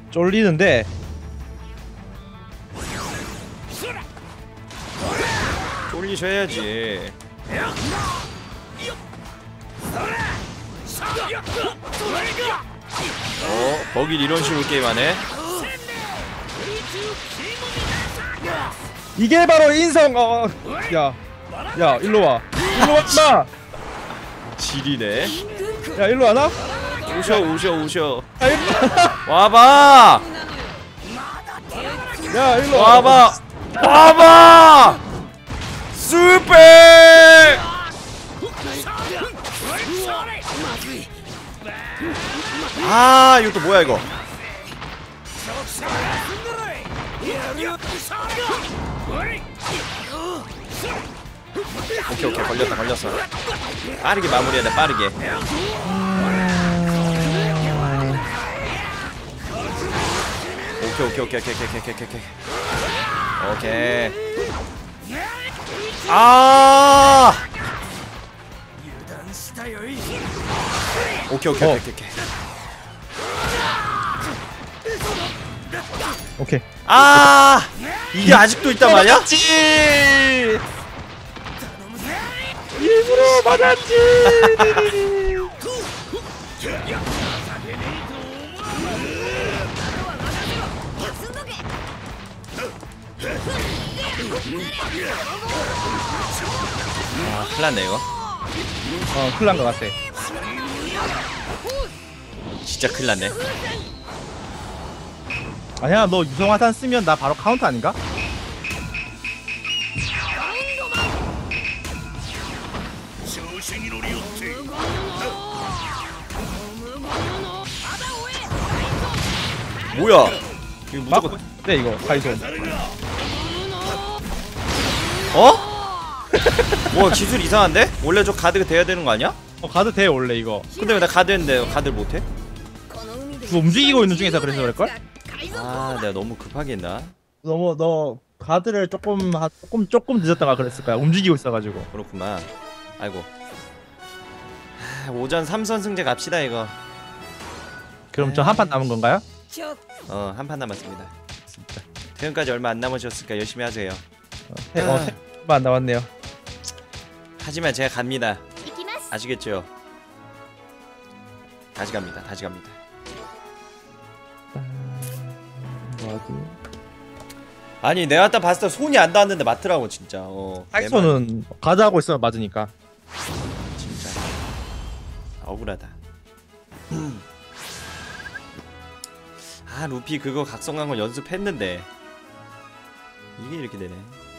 쫄리는데. 쫄리셔야지. 거길 이런 식으로 게임하네. 이게 바로 인성. 야 일로와 임마. 지리네. 야 일로 와나? 우셔. 야 일로 와봐. 야 일로 와봐. 스펙. 아 이것도 뭐야 이거. 오케이 걸렸어. 빠르게 마무리해야 돼. 빠르게. 오케이. 아 오케이. 아 이게 아직도 있단 말이야? 맞았지. 일부러 맞았지. 아 큰일났네 이거. 큰일난 것 같아. 진짜 큰일났네. 아니야, 너 유성화탄 쓰면 나 바로 카운터 아닌가? 뭐야 이거 무조건. 네 이거 파이손. 뭐 기술 이상한데? 원래 저 가드가 돼야 되는 거 아니야? 가드 돼 원래 이거. 근데 왜 나 가드 했는데 가드를 못해? 너 움직이고 있는 중에서 그래서 그럴걸? 아 내가 너무 급하게 했나? 너 가드를 조금 늦었다가 그랬을 거야. 움직이고 있어가지고. 그렇구만. 아이고. 오전 3선 승제 갑시다 이거. 그럼 저 한 판 남은 건가요? 한 판 남았습니다. 퇴근까지 얼마 안 남으셨으니까 열심히 하세요. 안 나왔네요. 하지만 제가 갑니다. 아시겠죠? 다시 갑니다. 아니 내가 딱 봤을 때 손이 안 닿았는데 맞더라고 진짜. 파이손은 가드하고 있으면 맞으니까. 진짜 억울하다. 아 루피 그거 각성한 거 연습했는데 이게 이렇게 되네.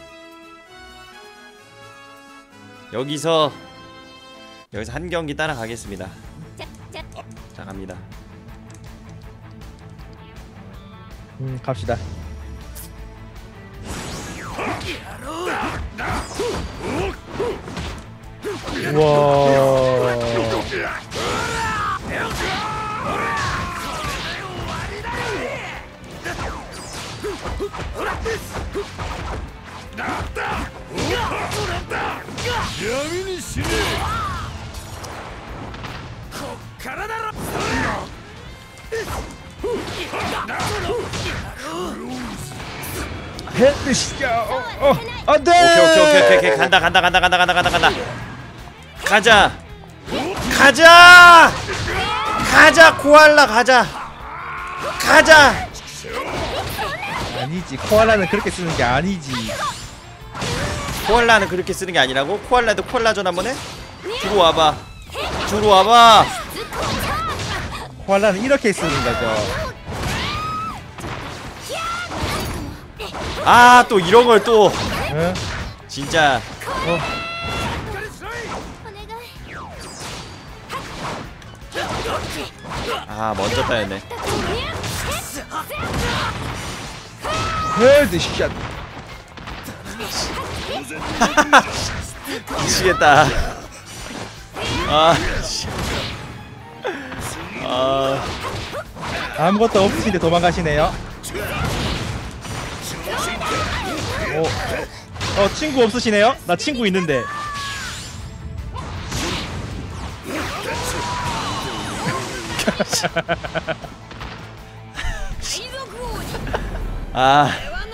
여기서 한 경기 따라가겠습니다. 자 갑니다. 갑시다. 우와. 안돼. 오케이 간다. 가자 코알라 가자. 아니지, 코알라는 그렇게 쓰는 게 아니지. 코알라는 그렇게 쓰는 게 아니라고? 코알라도 코알라전 한번 해? 주로 와봐. 코알라는 이렇게 쓰는 거죠. 아 또 이런 걸 또. 응? 진짜. 아 먼저 따였네. 헤드샷. 미치겠다. 아무것도 없으신데 도망가시네요. 친구 없으시네요? 나 친구 있는데. 아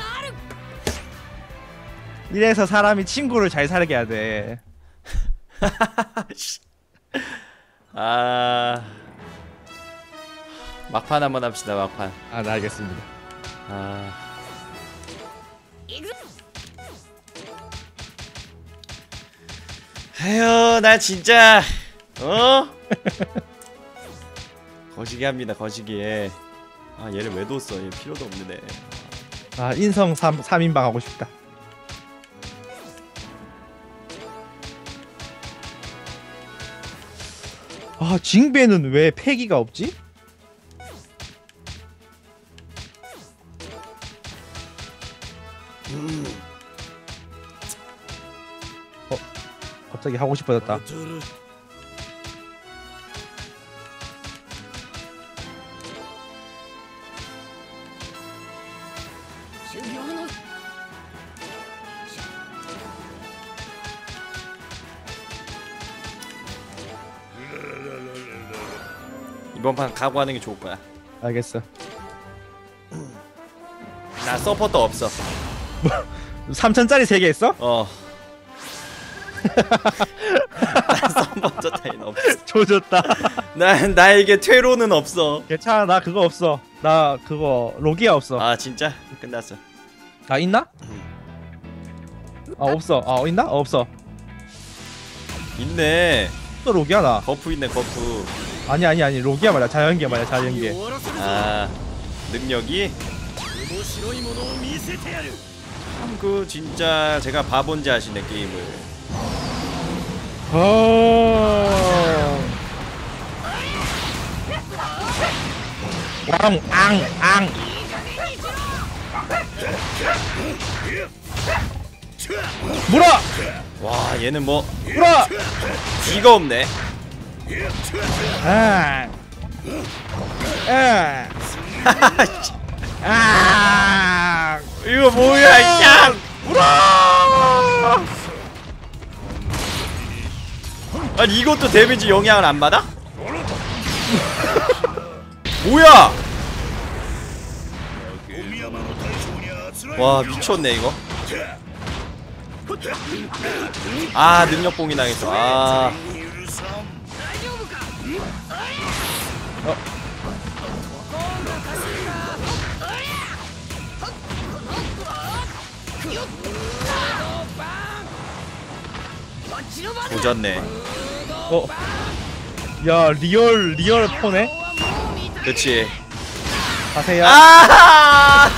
이래서 사람이 친구를 잘 살게 해야 돼. 아 막판 한번 합시다. 막판. 아, 네, 알겠습니다. 아 에휴 나 진짜 거시기 합니다. 거시기. 아 얘를 왜 뒀어? 얘 필요도 없는 애. 아, 인성 3인방 하고 싶다. 아, 징배는 왜 패기가 없지? 갑자기 하고 싶어졌다. 이번 판 각오하는 게 좋을 거야. 알겠어. 나 서포터 없어. 3천짜리 3개 있어? 난 서포터 타인 없어. 조졌다. 나에게 퇴로는 없어. 괜찮아, 나 그거 없어. 나 그거 로기아 없어. 아 진짜? 끝났어. 아, 있나? 아, 없어. 아, 있나? 없어. 있네. 또 로기아나. 버프 있네 버프. 아니 로기아 말이야. 자연계 말이야. 자연계. 아 능력이? 참 그 진짜 제가 바본지 아시네 게임을. 앙. 물어! 와 얘는 뭐 물어! 뒤가 없네. 아. 이거 뭐야 샹! 물어! 아니 이것도 데미지 영향을 안 받아? 뭐야! 와 미쳤네 이거. 아 능력봉이 당했어. 아 조졌네. 야, 리얼 포네? 그치. 가세요. 아!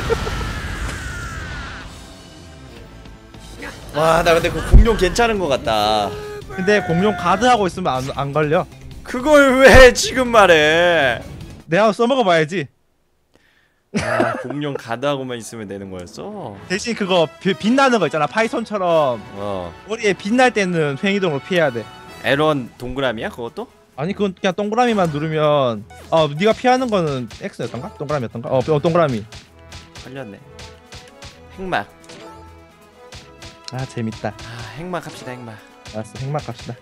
와, 나 근데 그 공룡 괜찮은 것 같다. 근데 공룡 가드 하고 있으면 안 걸려. 그걸 왜 지금 말해? 내가 써먹어봐야지. 아, 공룡 가드하고만 있으면 되는 거였어? 대신 그거 빛나는 거 있잖아. 파이썬처럼 머리에 빛날 때는 횡이동으로 피해야 돼. 에런 동그라미야 그것도? 아니, 그건 그냥 동그라미만 누르면 네가 피하는 거는 X였던가? 동그라미였던가? 동그라미. 걸렸네. 핵막. 아, 재밌다. 아, 핵막 합시다 핵막. 알았어, 핵막 갑시다.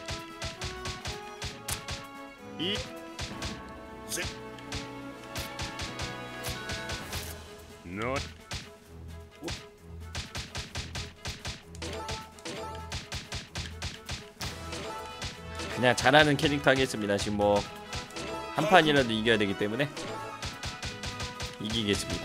그냥 잘하는 캐릭터 하겠습니다. 지금 뭐 한 판이라도 이겨야 되기 때문에 이기겠습니다.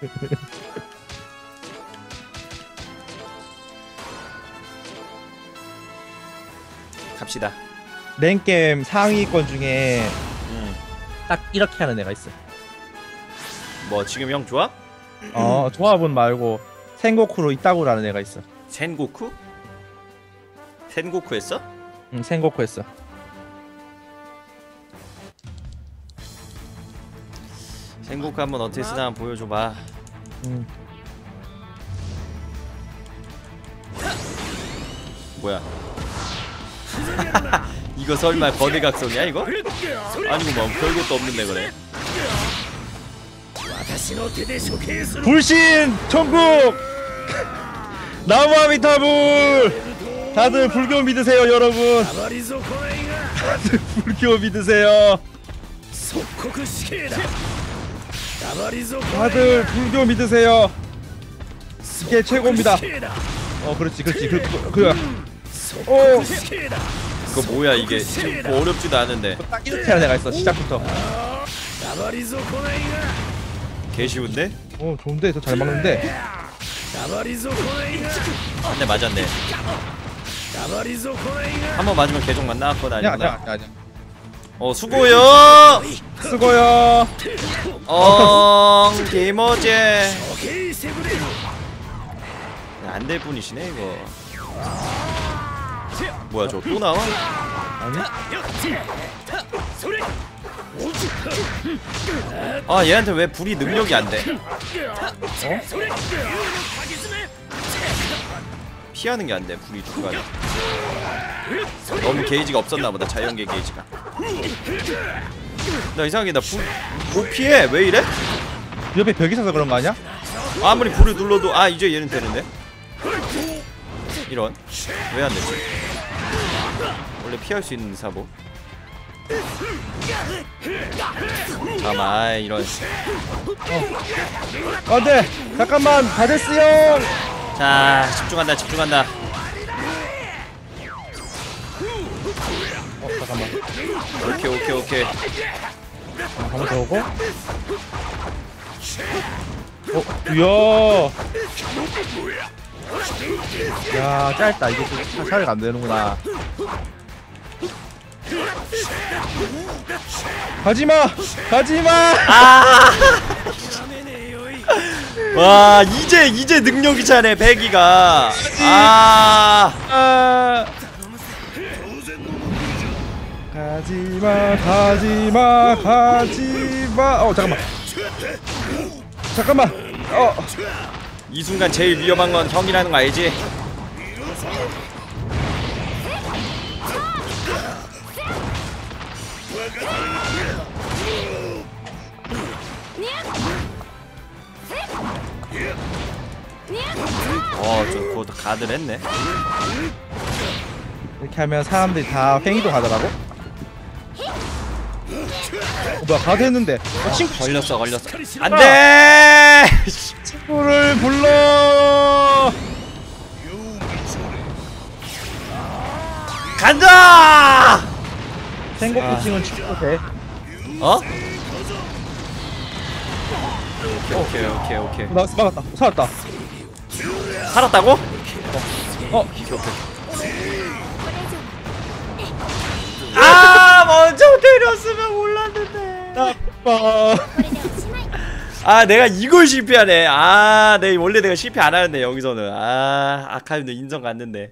갑시다. 랭게임 상위권 중에 딱 이렇게 하는 애가 있어. 뭐 지금 형 좋아? 조합은 말고 생고쿠로 이따구라는 애가 있어. 센고쿠? 센고쿠 했어? 응, 생고쿠 했어. 생고쿠 한번 어떻게 쓰나 한번 보여줘봐. 뭐야? 이거 설마 거대각성이야 이거? 아니고 뭐 별것도 없는데 그래. 불신 천국 나무아미타불. 다들 불교 믿으세요, 여러분. 다들 불교 믿으세요. 다들 불교 믿으세요. 이게 최고입니다. 그렇지 그거야. 이거 뭐야 이게? 뭐 어렵지도 않은데. 딱 이렇게 하는 애가 있어 시작부터. 개 쉬운데? 좋은데 더 잘 막는데. 한 대 맞았네. 한 번 맞으면 계속 나왔거든. 아니구나. 아니야. 수고요. 수고요. 개머제. 안 될 뿐이시네 이거. 뭐야 저 또 나와? 아니? 얘한테 왜 불이 능력이 안 돼? 피하는 게 안 돼. 불이 누가 너무 게이지가 없었나 보다. 자연계 게이지가. 나 이상하게 나 불 못 피해. 왜 이래? 옆에 벽이 있어서 그런 거 아니야? 아무리 불을 눌러도 이제 얘는 되는데. 이런 왜 안 되지? 원래 피할 수 있는 사보. 잠깐만 이런. 안돼. 잠깐만 바데스형. 자 집중한다. 잠깐만. 오케이. 한번 더 오고. 이야. 야 짧다. 이게 좀 차이가 안 되는구나. 가지마. 와 이제 능력이 차네 배기가. 가지마. 잠깐만. 이 순간 제일 위험한 건 형이라는 거 알지? 그거 가드를 했네. 이렇게 하면 사람들이 다 횡이도 가더라고. 뭐야 가드 했는데. 친구 걸렸어. 안돼. 친구를 불러. 간다. 생곡부팅은 친구 돼. 오케이. 막았다. 살았다. 살았다고? 오케이. 먼저 때렸으면 몰랐는데. 내가 이걸 실패하네. 원래 내가 실패 안 하는데 여기서는. 아카이브도 인정 갔는데.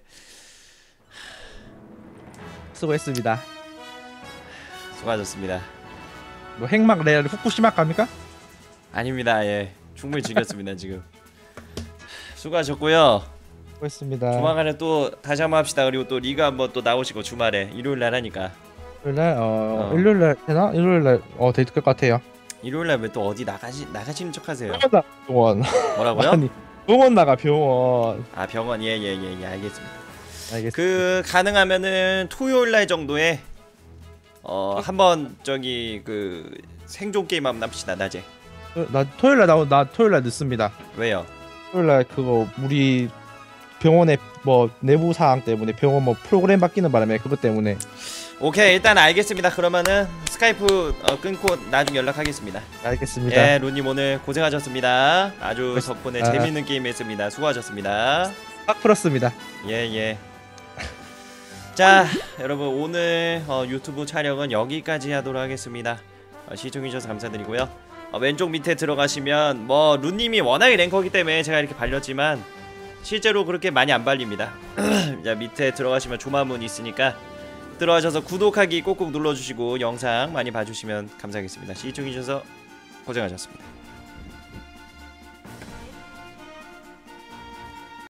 수고했습니다. 수고하셨습니다. 뭐 핵막 레알 후쿠시마 갑니까? 아닙니다. 예, 충분히 즐겼습니다 지금. 수고하셨고요. 수고했습니다. 조만간에 또 다시 한번 합시다. 그리고 또 리그 한번 또 나오시고 주말에 일요일날 하니까. 일요일날 일요일날 되나? 일요일날 데이트 것 같아요. 일요일날 왜 또 어디 나가시는 척하세요? 병원. 뭐라고요? 아니 병원 나가 병원. 병원. 예 알겠습니다. 알겠습니다. 가능하면은 토요일날 정도에 한번 저기 생존 게임 한번 합시다. 낮에. 나 토요일날 늦습니다. 왜요? 토요일날 그거 우리 병원의 뭐 내부 사항 때문에 병원 뭐 프로그램 바뀌는 바람에 그것 때문에. 오케이 일단 알겠습니다. 그러면은 스카이프 끊고 나중에 연락하겠습니다. 알겠습니다. 예, 루님 오늘 고생하셨습니다. 아주 덕분에 재밌는 게임 했습니다. 수고하셨습니다. 딱 풀었습니다. 예. 자 여러분 오늘 유튜브 촬영은 여기까지 하도록 하겠습니다. 시청해주셔서 감사드리고요. 왼쪽 밑에 들어가시면 뭐 루님이 워낙에 랭커기 때문에 제가 이렇게 발렸지만 실제로 그렇게 많이 안 발립니다. 자 밑에 들어가시면 조마문 있으니까 들어가셔서 구독하기 꼭꼭 눌러주시고 영상 많이 봐주시면 감사하겠습니다. 시청해주셔서 고생하셨습니다.